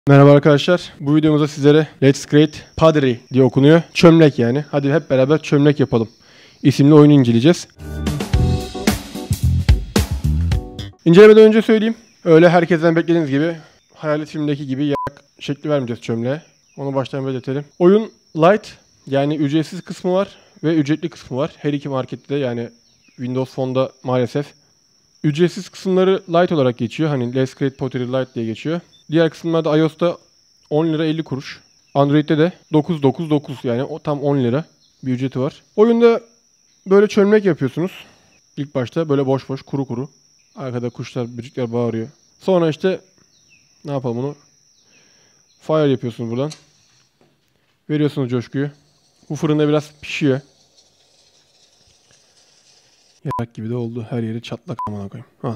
Merhaba arkadaşlar. Bu videomuzda sizlere Let's Create Pottery diye okunuyor. Çömlek yani. Hadi hep beraber çömlek yapalım isimli oyunu inceleyeceğiz. İncelemeden önce söyleyeyim. Öyle herkesten beklediğiniz gibi hayalet filmdeki gibi yak şekli vermeyeceğiz çömleğe. Onu baştan belirtelim. Oyun light yani ücretsiz kısmı var ve ücretli kısmı var. Her iki markette de yani Windows Phone'da maalesef. Ücretsiz kısımları light olarak geçiyor. Hani Let's Create Pottery Light diye geçiyor. Diğer kısımlarda iOS'ta 10 lira 50 kuruş. Android'de de 999 yani o tam 10 lira bir ücreti var. Oyunda böyle çömlek yapıyorsunuz. İlk başta böyle boş boş kuru kuru. Arkada kuşlar, böcekler bağırıyor. Sonra işte ne yapalım bunu? Fire yapıyorsunuz buradan. Veriyorsunuz coşkuyu. Bu fırında biraz pişiyor. Yarak gibi de oldu. Her yeri çatlak amına koyayım. Al.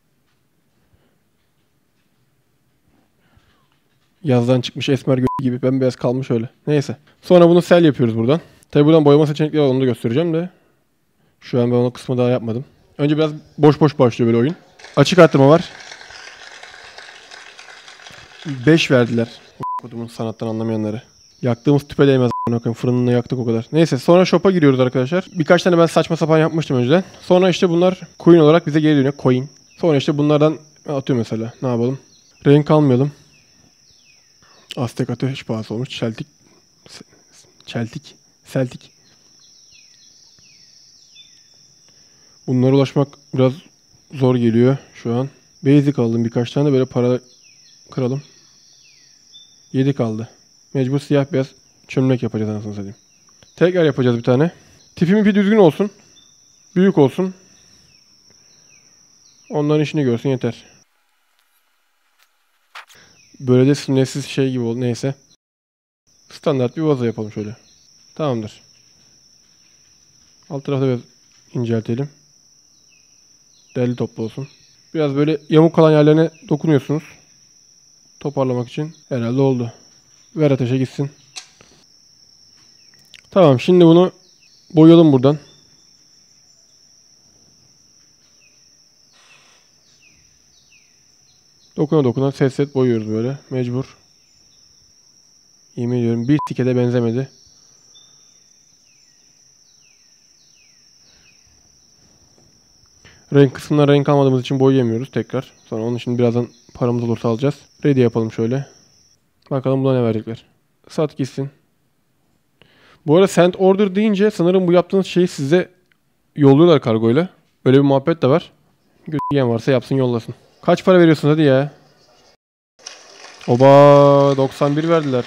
Yazdan çıkmış esmer gibi bembeyaz kalmış öyle. Neyse. Sonra bunu sel yapıyoruz buradan. Tabi buradan boyama seçenekleri var, onu da göstereceğim de. Şu an ben o kısmı daha yapmadım. Önce biraz boş boş başlıyor böyle oyun. Açık arttırma var. 5 verdiler. Kodumun sanattan anlamayanları. Yaktığımız tüpe değmez. Fırınını yaktık o kadar. Neyse sonra shop'a giriyoruz arkadaşlar. Birkaç tane ben saçma sapan yapmıştım önceden. Sonra işte bunlar coin olarak bize geri dönüyor. Coin. Sonra işte bunlardan atıyor mesela. Ne yapalım? Renk almayalım. Aztek ateş pahası olmuş. Celtic. Bunlara ulaşmak biraz zor geliyor şu an. Basic aldım birkaç tane, böyle para kıralım. 7 kaldı. Mecbur siyah beyaz çömlek yapacağız anasını satayım. Tekrar yapacağız bir tane. Tipim ipi düzgün olsun. Büyük olsun. Onların işini görsün yeter. Böyle de sünnetsiz şey gibi oldu. Neyse. Standart bir vazo yapalım şöyle. Tamamdır. Alt tarafta biraz inceltelim. Derli toplu olsun. Biraz böyle yamuk kalan yerlerine dokunuyorsunuz. Toparlamak için. Herhalde oldu. Ver ateşe gitsin. Tamam, şimdi bunu boyayalım buradan. Dokuna dokuna set set boyuyoruz böyle. Mecbur. Yemin ediyorum bir tikete benzemedi. Renk kısmına renk almadığımız için boyayamıyoruz tekrar. Sonra onun için birazdan paramız olursa alacağız. Ready yapalım şöyle. Bakalım buna ne verecekler. Sat gitsin. Bu arada send order deyince sanırım bu yaptığınız şeyi size yolluyorlar kargoyla. Öyle bir muhabbet de var. Yiyen varsa yapsın yollasın. Kaç para veriyorsun hadi ya. Oba 91 verdiler.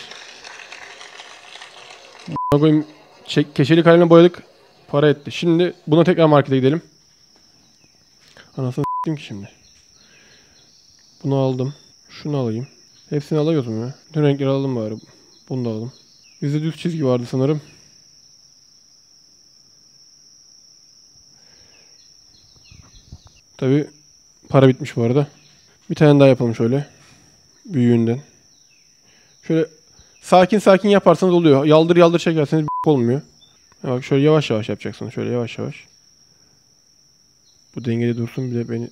Koyayım, keçeli kalemle boyadık. Para etti. Şimdi buna tekrar markete gidelim. Anasını s**tim ki şimdi. Bunu aldım. Şunu alayım. Hepsini alıyoruz mu ya? Bütün renkleri alalım bari. Bunu da alalım. Bizde düz çizgi vardı sanırım. Tabi para bitmiş bu arada. Bir tane daha yapalım şöyle. Büyüğünden. Şöyle sakin sakin yaparsanız oluyor. Yaldır yaldır çekerseniz olmuyor. Bak şöyle yavaş yavaş yapacaksın. Şöyle yavaş yavaş. Bu dengede dursun, bir de beni...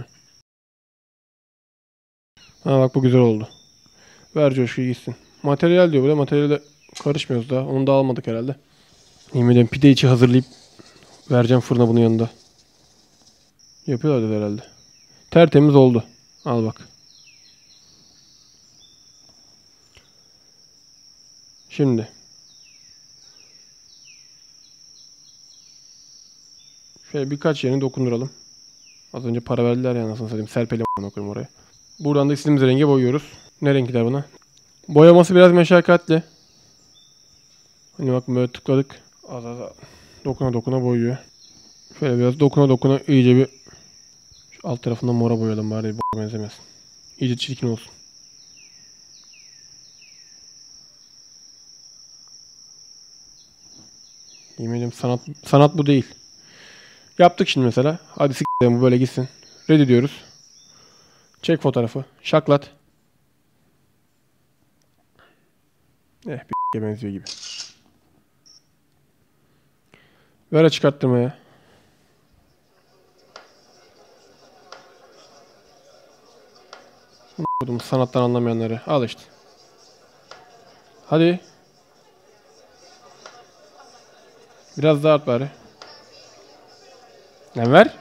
Ha bak bu güzel oldu. Ver coşkuyu gitsin. Materyal diyor burada. Materyale karışmıyoruz daha. Onu da almadık herhalde. Yemin ederim pide içi hazırlayıp vereceğim fırına bunun yanında. Yapıyorlar herhalde. Tertemiz oldu. Al bak. Şimdi. Şöyle birkaç yerini dokunduralım. Az önce para verdiler ya, nasıl satayım. Serpelim koyayım oraya. Buradan da istediğimiz renge boyuyoruz. Ne renkler buna? Boyaması biraz meşakkatli. Hani bakın böyle tıkladık. Az dokuna dokuna boyuyor. Şöyle biraz dokuna dokuna iyice bir şu alt tarafından mora boyayalım bari benzemez. İyice çirkin olsun. Yemin ediyorum sanat bu değil. Yaptık şimdi mesela. Hadi s***lerim bu böyle gitsin. Ready diyoruz. Çek fotoğrafı. Şaklat. Bir benziyor gibi. Ver açık arttırmaya. Kodum sanattan anlamayanları. Al işte. Hadi. Biraz daha art bari. Lan ver.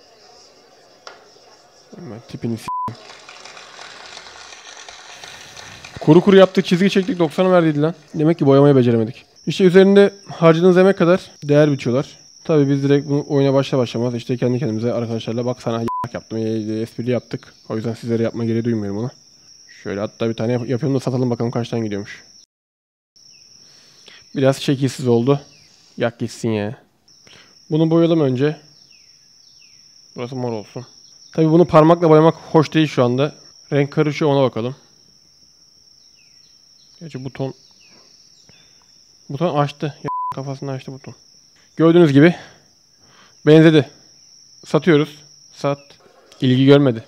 Tipini s***. Kuru kuru yaptık, çizgi çektik, 90'ı verdiydi lan. Demek ki boyamayı beceremedik. İşte üzerinde harcadığınız emek kadar değer biçiyorlar. Tabii biz direkt bunu oyuna başlamaz işte kendi kendimize arkadaşlarla bak sana yaptım, espri yaptık. O yüzden sizlere yapma gereği duymuyorum onu. Şöyle hatta bir tane yapıyorum da satalım bakalım kaçtan gidiyormuş. Biraz şekilsiz oldu. Yak gitsin ya. Bunu boyayalım önce. Burası mor olsun. Tabii bunu parmakla boyamak hoş değil şu anda. Renk karışıyor, ona bakalım. Gerçi buton açtı. Kafasını açtı buton. Gördüğünüz gibi benzedi. Satıyoruz. Sat. İlgi görmedi.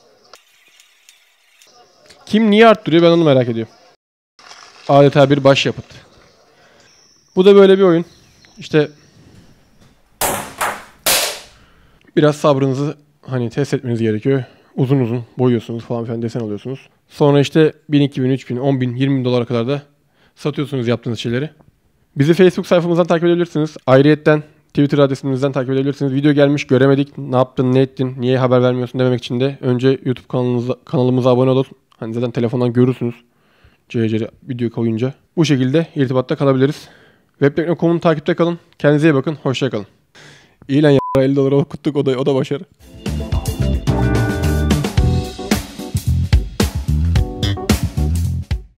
Kim niye arttırıyor ben onu merak ediyorum. Adeta bir başyapıt. Bu da böyle bir oyun. İşte biraz sabrınızı test etmeniz gerekiyor. Uzun uzun boyuyorsunuz falan filan, desen alıyorsunuz. Sonra işte 1000, 2000, 3000, 10.000, 20.000 dolara kadar da satıyorsunuz yaptığınız şeyleri. Bizi Facebook sayfamızdan takip edebilirsiniz. Ayrıyetten Twitter adresimizden takip edebilirsiniz. Video gelmiş göremedik. Ne yaptın, ne ettin, niye haber vermiyorsun dememek için de önce YouTube kanalımıza abone olun. Zaten telefondan görürsünüz. CC video koyunca. Bu şekilde irtibatta kalabiliriz. Webtekno.com'un takipte kalın. Kendinize iyi bakın. Hoşça kalın. İyi lan ya. $50 okuttuk, o da başarı.